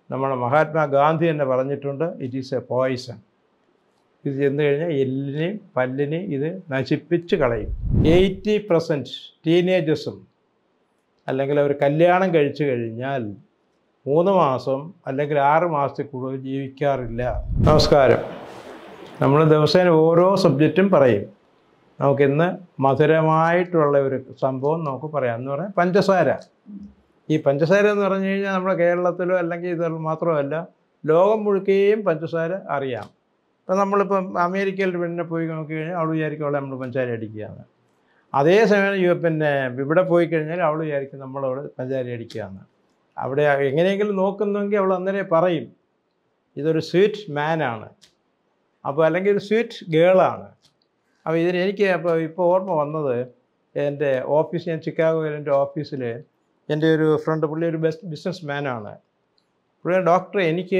നമ്മുടെ മഹാത്മാഗാന്ധി തന്നെ പറഞ്ഞിട്ടുണ്ട്, ഇറ്റ് ഈസ് എ പോയിസൺ. ഇത് ചെന്ന് കഴിഞ്ഞാൽ എല്ലിനെയും പല്ലിനെയും ഇത് നശിപ്പിച്ച് കളയും. 80% ടീനേജേഴ്സും അല്ലെങ്കിൽ അവർ കല്യാണം കഴിച്ചു കഴിഞ്ഞാൽ 3 മാസം അല്ലെങ്കിൽ 6 മാസത്തിൽ കൂടുതൽ ജീവിക്കാറില്ല. നമസ്കാരം. നമ്മൾ ദിവസേന ഓരോ സബ്ജക്റ്റും പറയും. നമുക്കിന്ന് മധുരമായിട്ടുള്ള ഒരു സംഭവം നമുക്ക് പറയാം. എന്ന് പറഞ്ഞാൽ പഞ്ചസാര. ഈ പഞ്ചസാര എന്ന് പറഞ്ഞു കഴിഞ്ഞാൽ നമ്മുടെ കേരളത്തിലോ അല്ലെങ്കിൽ ഇത് മാത്രമല്ല, ലോകം മുഴുക്കുകയും പഞ്ചസാര അറിയാം. ഇപ്പം നമ്മളിപ്പം അമേരിക്കയിൽ പെണ്ണിനെ പോയി നോക്കി കഴിഞ്ഞാൽ അവൾ വിചാരിക്കും അവളെ നമ്മൾ പഞ്ചസാര അടിക്കുകയാണ്. അതേസമയം പിന്നെ ഇവിടെ പോയി കഴിഞ്ഞാൽ അവൾ വിചാരിക്കും നമ്മളവിടെ പഞ്ചസാര അടിക്കുകയാണ്. അവിടെ എങ്ങനെയെങ്കിലും നോക്കുന്നെങ്കിൽ അവൾ അന്നേരം പറയും ഇതൊരു സ്വീറ്റ് മാനാണ്, അപ്പോൾ അല്ലെങ്കിൽ ഒരു സ്വീറ്റ് ഗേളാണ്. അപ്പോൾ എനിക്ക് ഇപ്പോൾ ഓർമ്മ വന്നത്, എൻ്റെ ഓഫീസ്, ഞാൻ ചിക്കാഗോയിൽ എൻ്റെ ഓഫീസിൽ എൻ്റെ ഒരു ഫ്രണ്ട്, പുള്ളി ഒരു ബിസിനസ് മാനാണ്. പുള്ളിയുടെ ഡോക്ടർ എനിക്ക്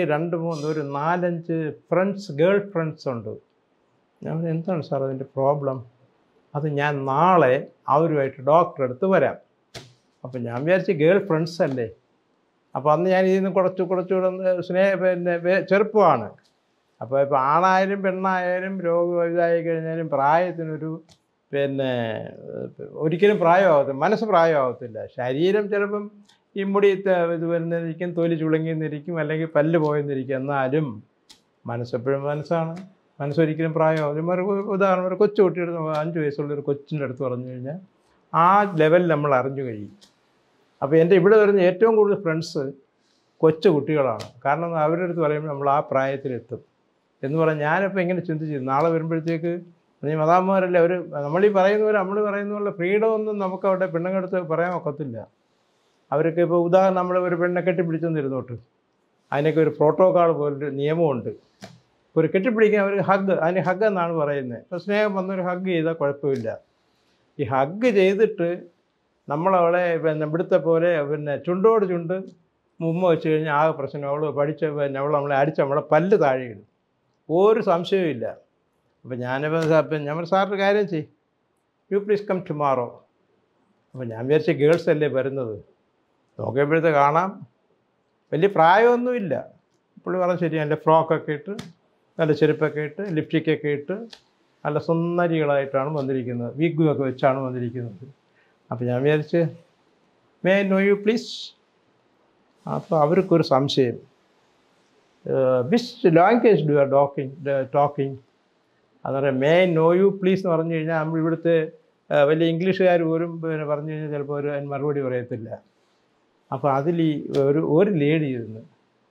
4-5 ഫ്രണ്ട്സ്, ഗേൾ ഫ്രണ്ട്സ് ഉണ്ട്. ഞാൻ എന്താണ് സാർ അതിൻ്റെ പ്രോബ്ലം? അത് ഞാൻ നാളെ അവരുമായിട്ട് ഡോക്ടറെ അടുത്ത് വരാം. അപ്പം ഞാൻ വിചാരിച്ച് ഗേൾ ഫ്രണ്ട്സ് അല്ലേ. അപ്പോൾ അന്ന് ഞാൻ ഇതിൽ നിന്ന് കുറച്ചുകൂടെ ചെറുപ്പമാണ്. അപ്പോൾ ഇപ്പോൾ ആണായാലും പെണ്ണായാലും ഇതായി കഴിഞ്ഞാലും പ്രായത്തിനൊരു ഒരിക്കലും പ്രായമാകത്തില്ല, മനസ്സ് പ്രായമാകത്തില്ല. ശരീരം ചിലപ്പം ഈ മുടി ഇത് വരുന്നിരിക്കും, തൊലി ചുളുങ്ങിന്നിരിക്കും, അല്ലെങ്കിൽ പല്ല് പോയെന്നിരിക്കും. എന്നാലും മനസ്സെപ്പോഴും മനസ്സാണ്. മനസ്സൊരിക്കലും പ്രായമാകും. ഉദാഹരണം, ഒരു കൊച്ചു കുട്ടിയുടെ 5 വയസ്സുള്ളൊരു കൊച്ചിൻ്റെ അടുത്ത് പറഞ്ഞു കഴിഞ്ഞാൽ ആ ലെവലിൽ നമ്മൾ അറിഞ്ഞു കഴിയും. അപ്പോൾ എൻ്റെ ഇവിടെ വരുന്ന ഏറ്റവും കൂടുതൽ ഫ്രണ്ട്സ് കൊച്ചു കുട്ടികളാണ്. കാരണം അവരുടെ അടുത്ത് പറയുമ്പോൾ നമ്മൾ ആ പ്രായത്തിലെത്തും എന്ന് പറഞ്ഞാൽ, ഞാനിപ്പോൾ ഇങ്ങനെ ചിന്തിച്ചു, നാളെ വരുമ്പോഴത്തേക്ക് മതാമ്മമാരല്ലേ അവർ നമ്മളീ പറയുന്നവർ, നമ്മൾ പറയുന്ന പോലെ ഫ്രീഡം ഒന്നും നമുക്ക് അവിടെ പെണ്ണുങ്ങളടുത്ത് പറയാൻ ഒക്കത്തില്ല. അവർക്ക് ഇപ്പോൾ ഉദാഹരണം, നമ്മൾ ഒരു പെണ്ണെ കെട്ടിപ്പിടിച്ചെന്നിരുന്നോട്ട്, അതിനൊക്കെ ഒരു പ്രോട്ടോക്കോൾ പോലൊരു നിയമമുണ്ട്. ഒരു കെട്ടിപ്പിടിക്കാൻ അവർ അതിന് ഹഗ് എന്നാണ് പറയുന്നത്. ഇപ്പോൾ സ്നേഹം വന്നൊരു ഹഗ് ചെയ്താൽ കുഴപ്പമില്ല. ഈ ഹഗ് ചെയ്തിട്ട് നമ്മളവളെ ഇവിടുത്തെ പോലെ ചുണ്ടോട് ചുണ്ട് ഉമ്മ വെച്ച് കഴിഞ്ഞാൽ ആകെ പ്രശ്നം. അവൾ അവൾ നമ്മളെ അടിച്ച് നമ്മളെ പല്ല് താഴെയിടും, ഒരു സംശയവും ഇല്ല. അപ്പോൾ ഞാൻ സാറിൻ്റെ കാര്യം ചെയ്യും, യു പ്ലീസ് കം ടുമാറോ. അപ്പോൾ ഞാൻ വിചാരിച്ച ഗേൾസ് അല്ലേ വരുന്നത്. നോക്കിയപ്പോഴത്തെ കാണാം വലിയ പ്രായമൊന്നുമില്ല. പുള്ളി പറഞ്ഞാൽ ശരി, നല്ല ഫ്രോക്കൊക്കെ ഇട്ട്, നല്ല ചെരുപ്പൊക്കെ ഇട്ട്, ലിപ്സ്റ്റിക്കൊക്കെ ഇട്ട്, നല്ല സുന്ദരികളായിട്ടാണ് വന്നിരിക്കുന്നത്. വിഗുമൊക്കെ വെച്ചാണ് വന്നിരിക്കുന്നത്. അപ്പോൾ ഞാൻ വിചാരിച്ച്, may I know you please. അപ്പോൾ അവർക്കൊരു സംശയം, which language do are talking. അന്നേരം may I know you please എന്ന് പറഞ്ഞു കഴിഞ്ഞാൽ നമ്മൾ ഇവിടുത്തെ വലിയ ഇംഗ്ലീഷുകാർ പോലും പറഞ്ഞു കഴിഞ്ഞാൽ ചിലപ്പോൾ അതിന് മറുപടി പറയത്തില്ല. അപ്പോൾ അതിൽ ഒരു ലേഡി ഇരുന്ന്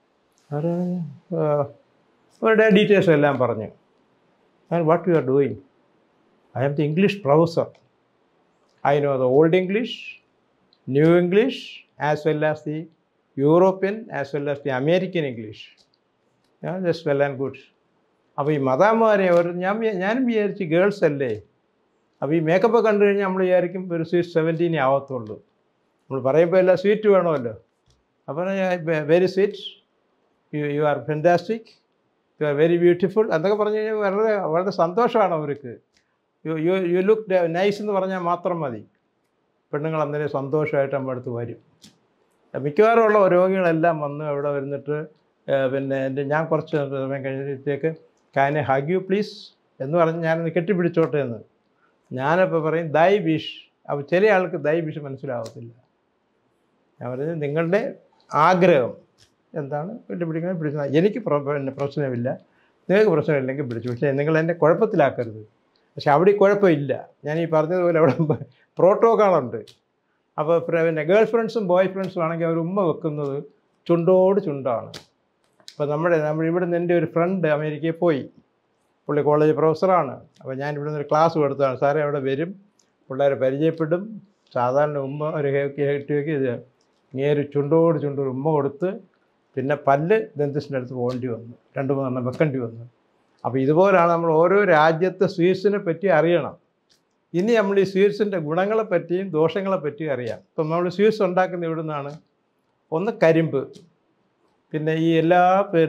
അവരുടെ ഡീറ്റെയിൽസ് എല്ലാം പറഞ്ഞു. What you are doing? I am the English professor. I know the old English, new English, as well as the European, as well as the American English. Just well and good. അപ്പോൾ ഈ മതാമ്മമാരെ ഞാനും വിചാരിച്ച് girls അല്ലേ. അപ്പോൾ ഈ makeup കണ്ടു കഴിഞ്ഞാൽ നമ്മൾ വിചാരിക്കും ഒരു സ്വീറ്റ് 17 ആവത്തുള്ളൂ. നമ്മൾ പറയുമ്പോൾ എല്ലാം സ്വീറ്റ് വേണമല്ലോ. അപ്പോൾ very sweet, you are fantastic, you are very beautiful എന്നൊക്കെ പറഞ്ഞു കഴിഞ്ഞാൽ വളരെ സന്തോഷമാണ് അവർക്ക്. യു ലുക്ക് നൈസ് എന്ന് പറഞ്ഞാൽ മാത്രം മതി. പെണ്ണുങ്ങൾ അന്നേരം സന്തോഷമായിട്ട് നമ്മുടെ അടുത്ത് വരും. മിക്കവാറും ഉള്ള രോഗികളെല്ലാം വന്ന് അവിടെ വരുന്നിട്ട് ഞാൻ കുറച്ച് സമയം കഴിഞ്ഞിട്ടേക്ക് can I hug you please എന്ന് പറഞ്ഞ് ഞാനൊന്ന് കെട്ടിപ്പിടിച്ചോട്ടെ എന്ന്. ഞാനപ്പോൾ പറയും ദൈ വിഷ്. അപ്പോൾ ചില ആൾക്ക് ദൈ വിഷ് മനസ്സിലാവത്തില്ല. ഞാൻ പറഞ്ഞത് നിങ്ങളുടെ ആഗ്രഹം എന്താണ്, കെട്ടിപ്പിടിക്കുന്നത് പിടിച്ചത്. എനിക്ക് പ്രശ്നമില്ല, നിങ്ങൾക്ക് പ്രശ്നമില്ലെങ്കിൽ പിടിച്ചു, പക്ഷേ നിങ്ങൾ എന്നെ കുഴപ്പത്തിലാക്കരുത്. പക്ഷെ അവിടെ കുഴപ്പമില്ല. ഞാൻ ഈ പറഞ്ഞതുപോലെ അവിടെ പ്രോട്ടോക്കോളുണ്ട്. അപ്പോൾ ഗേൾ ഫ്രണ്ട്സും ബോയ് ഫ്രണ്ട്സും ആണെങ്കിൽ അവർ ഉമ്മ വെക്കുന്നത് ചുണ്ടോട് ചുണ്ടാണ്. അപ്പോൾ ഇവിടെ നിന്ന് എൻ്റെ ഒരു ഫ്രണ്ട് അമേരിക്കയിൽ പോയി, പുള്ളി കോളേജ് പ്രൊഫസറാണ്. അപ്പോൾ ഞാൻ ഇവിടെ നിന്ന് ഒരു ക്ലാസ് കൊടുത്തതാണ്. സാറേ അവിടെ വരും, പിള്ളേരെ പരിചയപ്പെടും, സാധാരണ ഉമ്മ ഒരു കെട്ടി ഇത് ഇങ്ങേര് ചുണ്ടോട് ചുണ്ടൊരു ഉമ്മ കൊടുത്ത്, പിന്നെ പല്ല് ദന്തസിൻ്റെ അടുത്ത് പോകേണ്ടി വന്നു, 2-3 വെക്കേണ്ടി വന്നു. അപ്പോൾ ഇതുപോലാണ് നമ്മൾ ഓരോ രാജ്യത്തെ സ്വീറ്റ്സിനെ പറ്റി അറിയണം. ഇനി നമ്മൾ ഈ സ്വീറ്റ്സിൻ്റെ ഗുണങ്ങളെപ്പറ്റിയും ദോഷങ്ങളെപ്പറ്റിയും അറിയാം. ഇപ്പം നമ്മൾ സ്വീറ്റ്സ് ഉണ്ടാക്കുന്ന ഇവിടെ നിന്നാണ്. ഒന്ന് കരിമ്പ്, പിന്നെ ഈ എല്ലാ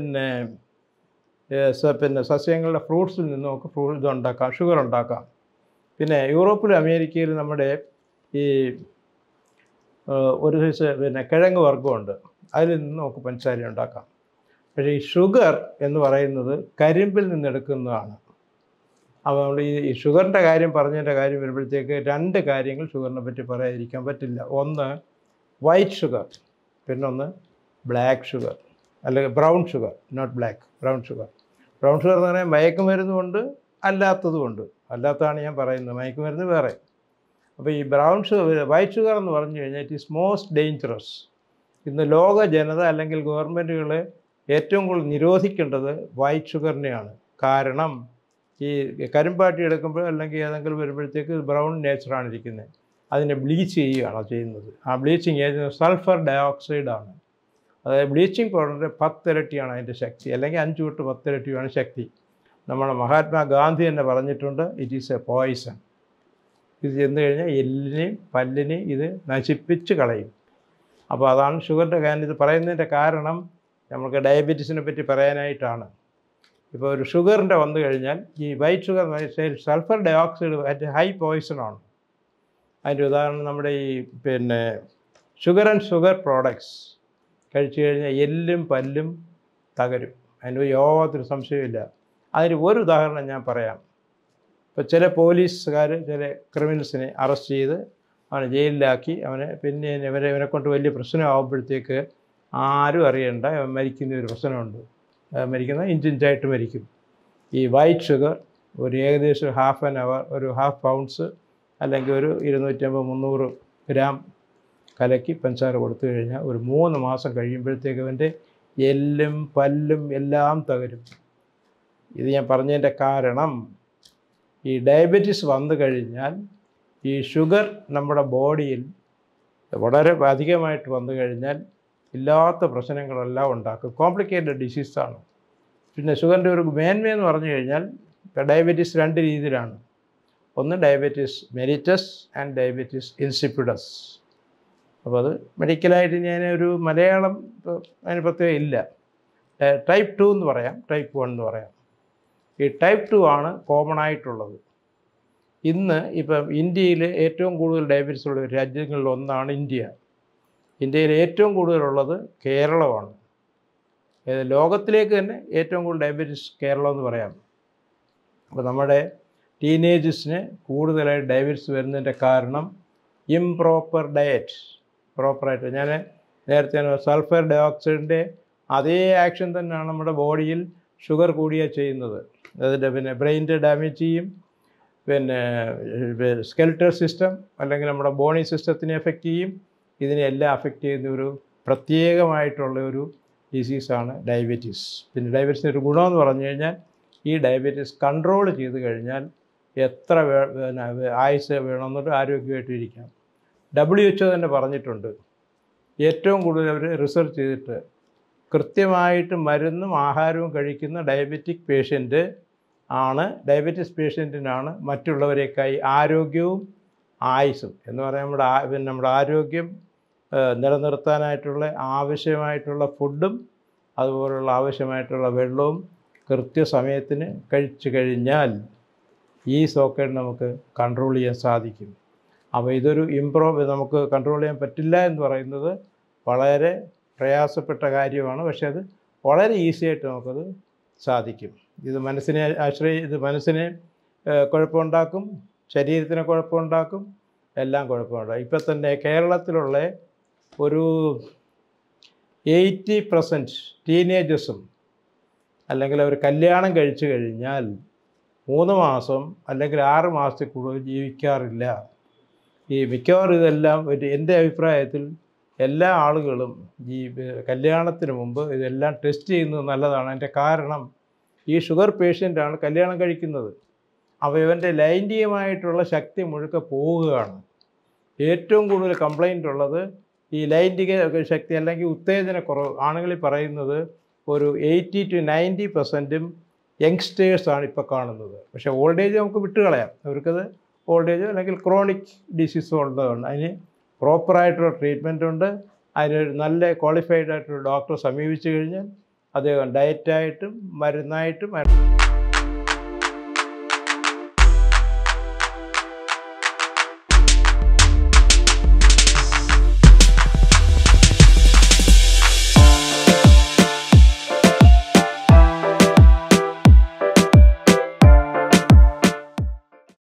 സസ്യങ്ങളുടെ ഫ്രൂട്ട്സിൽ നിന്ന് നമുക്ക് ഇതുണ്ടാക്കാം, ഷുഗർ ഉണ്ടാക്കാം. പിന്നെ യൂറോപ്പിലും അമേരിക്കയിലും നമ്മുടെ ഈ ഒരു കിഴങ്ങ് വർഗ്ഗമുണ്ട്, അതിൽ നിന്ന് നമുക്ക് പഞ്ചസാര ഉണ്ടാക്കാം. പക്ഷേ ഈ ഷുഗർ എന്ന് പറയുന്നത് കരിമ്പിൽ നിന്നെടുക്കുന്നതാണ്. അപ്പോൾ നമ്മൾ ഈ ഷുഗറിൻ്റെ കാര്യം പറഞ്ഞതിൻ്റെ കാര്യം വരുമ്പോഴത്തേക്ക് 2 കാര്യങ്ങൾ ഷുഗറിനെ പറ്റി പറയാതിരിക്കാൻ പറ്റില്ല. ഒന്ന് വൈറ്റ് ഷുഗർ, പിന്നൊന്ന് ബ്ലാക്ക് ഷുഗർ, അല്ലെങ്കിൽ brown sugar, not black, brown sugar. Brown sugar എന്ന് പറഞ്ഞാൽ മയക്കുമരുന്നുകൊണ്ട് അല്ലാത്തതുകൊണ്ട്, അല്ലാത്തതാണ് ഞാൻ പറയുന്നത്, മയക്കുമരുന്ന് വേറെ. അപ്പോൾ ഈ ബ്രൗൺ ഷുഗർ, വൈറ്റ് ഷുഗർ എന്ന് പറഞ്ഞു കഴിഞ്ഞാൽ ഇറ്റ് ഈസ് മോസ്റ്റ് ഡേഞ്ചറസ്. ഇന്ന് ലോക ജനത അല്ലെങ്കിൽ ഗവൺമെൻറ്റുകൾ ഏറ്റവും കൂടുതൽ നിരോധിക്കേണ്ടത് വൈറ്റ് ഷുഗറിനെയാണ്. കാരണം ഈ കരിമ്പാട്ടി എടുക്കുമ്പോൾ അല്ലെങ്കിൽ ഏതെങ്കിലും വരുമ്പോഴത്തേക്ക് ബ്രൗൺ നേച്ചറാണ് ഇരിക്കുന്നത്, അതിനെ ബ്ലീച്ച് ചെയ്യുകയാണ് ചെയ്യുന്നത്. ആ ബ്ലീച്ചിങ് ഏജൻറ്റ് സൾഫർ ഡയോക്സൈഡാണ്. അതായത് ബ്ലീച്ചിങ് പൗഡറിൻ്റെ 10 ഇരട്ടിയാണ് അതിൻ്റെ ശക്തി, അല്ലെങ്കിൽ 5 തൊട്ട് 10 ഇരട്ടിയാണ് ശക്തി. നമ്മുടെ മഹാത്മാഗാന്ധി തന്നെ പറഞ്ഞിട്ടുണ്ട്, ഇറ്റ് ഈസ് എ പോയിസൺ. ഇത് ചെന്ന് കഴിഞ്ഞാൽ എല്ലിനെയും പല്ലിനെയും ഇത് നശിപ്പിച്ച് കളയും. അപ്പോൾ അതാണ് ഷുഗറിൻ്റെ കാര്യം. ഇത് പറയുന്നതിൻ്റെ കാരണം നമുക്ക് ഡയബറ്റീസിനെ പറ്റി പറയാനായിട്ടാണ്. ഇപ്പോൾ ഒരു ഷുഗറിൻ്റെ വന്നു കഴിഞ്ഞാൽ ഈ white sugar sulphur dioxide at high പോയിസണാണ്. അതിൻ്റെ ഉദാഹരണം നമ്മുടെ ഈ ഷുഗർ ആൻഡ് ഷുഗർ പ്രോഡക്ട്സ് കഴിച്ചു കഴിഞ്ഞാൽ എല്ലും പല്ലും തകരും, അതിന് യാതൊരു സംശയമില്ല. അതിന് ഒരു ഉദാഹരണം ഞാൻ പറയാം. ഇപ്പോൾ ചില പോലീസുകാർ ചില ക്രിമിനൽസിനെ അറസ്റ്റ് ചെയ്ത് അവനെ ജയിലിലാക്കി, പിന്നെ ഇവനെ കൊണ്ട് വലിയ പ്രശ്നമാകുമ്പോഴത്തേക്ക് ആരും അറിയണ്ട, അവൻ മരിക്കുന്ന ഒരു പ്രശ്നമുണ്ട്. മരിക്കുന്ന ഇഞ്ചിഞ്ചായിട്ട് മരിക്കും. ഈ വൈറ്റ് ഷുഗർ ഒരു ഏകദേശം ഹാഫ് ആൻ അവർ, ഒരു ഹാഫ് പൗണ്ട്സ് അല്ലെങ്കിൽ ഒരു 250-300 ഗ്രാം കലക്കി പഞ്ചസാര കൊടുത്തു കഴിഞ്ഞാൽ ഒരു 3 മാസം കഴിയുമ്പോഴത്തേക്ക് അവൻ്റെ എല്ലും പല്ലും എല്ലാം തകരും. ഇത് ഞാൻ പറഞ്ഞതിൻ്റെ കാരണം ഈ ഡയബറ്റീസ് വന്നു കഴിഞ്ഞാൽ ഈ ഷുഗർ നമ്മുടെ ബോഡിയിൽ വളരെ അധികമായിട്ട് വന്നു കഴിഞ്ഞാൽ ഇല്ലാത്ത പ്രശ്നങ്ങളെല്ലാം ഉണ്ടാക്കും. കോംപ്ലിക്കേറ്റഡ് ഡിസീസാണ്. പിന്നെ ഷുഗറിൻ്റെ ഒരു മേന്മയെന്ന് പറഞ്ഞു കഴിഞ്ഞാൽ ഡയബറ്റീസ് 2 രീതിയിലാണ്. ഒന്ന് diabetes mellitus and diabetes insipidus. അപ്പോൾ അത് മെഡിക്കലായിട്ട് ഞാനൊരു മലയാളം അതിന് പ്രത്യേകം ഇല്ല. ടൈപ്പ് 2 എന്ന് പറയാം, ടൈപ്പ് 1 എന്ന് പറയാം. ഈ ടൈപ്പ് 2 ആണ് കോമൺ ആയിട്ടുള്ളത്. ഇന്ന് ഇപ്പം ഇന്ത്യയിൽ ഏറ്റവും കൂടുതൽ ഡയബറ്റീസ് ഉള്ള രാജ്യങ്ങളിലൊന്നാണ് ഇന്ത്യ. ഇന്ത്യയിൽ ഏറ്റവും കൂടുതലുള്ളത് കേരളമാണ്. ലോകത്തിലേക്ക് തന്നെ ഏറ്റവും കൂടുതൽ ഡയബറ്റീസ് കേരളം എന്ന് പറയാം. അപ്പോൾ നമ്മുടെ ടീനേജേഴ്സിന് കൂടുതലായിട്ട് ഡയബറ്റീസ് വരുന്നതിൻ്റെ കാരണം ഇംപ്രോപ്പർ ഡയറ്റ്. പ്രോപ്പറായിട്ട് ഞാൻ നേരത്തെ സൾഫർ ഡയോക്സൈഡിൻ്റെ അതേ ആക്ഷൻ തന്നെയാണ് നമ്മുടെ ബോഡിയിൽ ഷുഗർ കൂടിയാൽ ചെയ്യുന്നത്. അതിൻ്റെ പിന്നെ ബ്രെയിനിൻ്റെ ഡാമേജ് ചെയ്യും, പിന്നെ സ്കെൽറ്റൽ സിസ്റ്റം അല്ലെങ്കിൽ നമ്മുടെ ബോണി സിസ്റ്റത്തിനെ എഫക്റ്റ് ചെയ്യും. ഇതിനെല്ലാം അഫക്റ്റ് ചെയ്യുന്ന ഒരു പ്രത്യേകമായിട്ടുള്ള ഒരു ഡിസീസാണ് ഡയബറ്റീസ്. പിന്നെ ഡയബറ്റീസിൻ്റെ ഒരു ഗുണമെന്ന് പറഞ്ഞു കഴിഞ്ഞാൽ ഈ ഡയബറ്റീസ് കൺട്രോൾ ചെയ്ത് കഴിഞ്ഞാൽ എത്ര ആയുസ് വേണമെന്നൊരു ആരോഗ്യമായിട്ടിരിക്കാം. WHO തന്നെ പറഞ്ഞിട്ടുണ്ട്, ഏറ്റവും കൂടുതൽ അവർ റിസർച്ച് ചെയ്തിട്ട് കൃത്യമായിട്ട് മരുന്നും ആഹാരവും കഴിക്കുന്ന ഡയബറ്റിക് പേഷ്യൻ്റ് ആണ്, ഡയബറ്റീസ് പേഷ്യൻറ്റിനാണ് മറ്റുള്ളവരേക്കായി ആരോഗ്യവും ആയുസ്സും എന്ന് പറയാൻ നമ്മുടെ ആരോഗ്യം നിലനിർത്താനായിട്ടുള്ള ആവശ്യമായിട്ടുള്ള ഫുഡും അതുപോലുള്ള ആവശ്യമായിട്ടുള്ള വെള്ളവും കൃത്യസമയത്തിന് കഴിച്ചു കഴിഞ്ഞാൽ ഈ സോക്കേട് നമുക്ക് കൺട്രോൾ ചെയ്യാൻ സാധിക്കും. അപ്പോൾ ഇതൊരു നമുക്ക് കൺട്രോൾ ചെയ്യാൻ പറ്റില്ല എന്ന് പറയുന്നത് വളരെ പ്രയാസപ്പെട്ട കാര്യമാണ്. പക്ഷേ അത് വളരെ ഈസിയായിട്ട് നമുക്കത് സാധിക്കും. ഇത് മനസ്സിനെ കുഴപ്പമുണ്ടാക്കും, ശരീരത്തിന് കുഴപ്പമുണ്ടാക്കും, എല്ലാം കുഴപ്പമുണ്ടാകും. ഇപ്പം തന്നെ കേരളത്തിലുള്ള ഒരു 80% ടീനേജേഴ്സും അല്ലെങ്കിൽ അവർ കല്യാണം കഴിച്ചു കഴിഞ്ഞാൽ 3 മാസം അല്ലെങ്കിൽ 6 മാസത്തിൽ കൂടുതൽ ജീവിക്കാറില്ല. ഈ മിക്കവാറും ഇതെല്ലാം എൻ്റെ അഭിപ്രായത്തിൽ എല്ലാ ആളുകളും ഈ കല്യാണത്തിന് മുമ്പ് ഇതെല്ലാം ടെസ്റ്റ് ചെയ്യുന്നത് നല്ലതാണ്. അതിൻ്റെ കാരണം ഈ ഷുഗർ പേഷ്യൻ്റാണ് കല്യാണം കഴിക്കുന്നത്. അപ്പോൾ ഇവൻ്റെ ലൈംഗികമായിട്ടുള്ള ശക്തി മുഴുക്കെ പോവുകയാണ്. ഏറ്റവും കൂടുതൽ കംപ്ലൈൻ്റ് ഉള്ളത് ഈ ലൈംഗിക ശക്തി അല്ലെങ്കിൽ ഉത്തേജനക്കുറവ്. ആണുങ്ങളിൽ പറയുന്നത് ഒരു 80 to 90% യങ്സ്റ്റേഴ്സാണ് ഇപ്പോൾ കാണുന്നത്. പക്ഷേ ഓൾഡ് ഏജ് നമുക്ക് വിട്ടുകളയാം. അവർക്കത് ഓൾഡ് ഏജ് അല്ലെങ്കിൽ ക്രോണിക് ഡിസീസ് ഉള്ളതുകൊണ്ട് അതിന് പ്രോപ്പറായിട്ടുള്ള ട്രീറ്റ്മെൻ്റ് ഉണ്ട്. അതിനൊരു നല്ല ക്വാളിഫൈഡ് ആയിട്ടുള്ള ഡോക്ടറെ സമീപിച്ചു കഴിഞ്ഞാൽ അദ്ദേഹം ഡയറ്റായിട്ടും മരുന്നായിട്ടും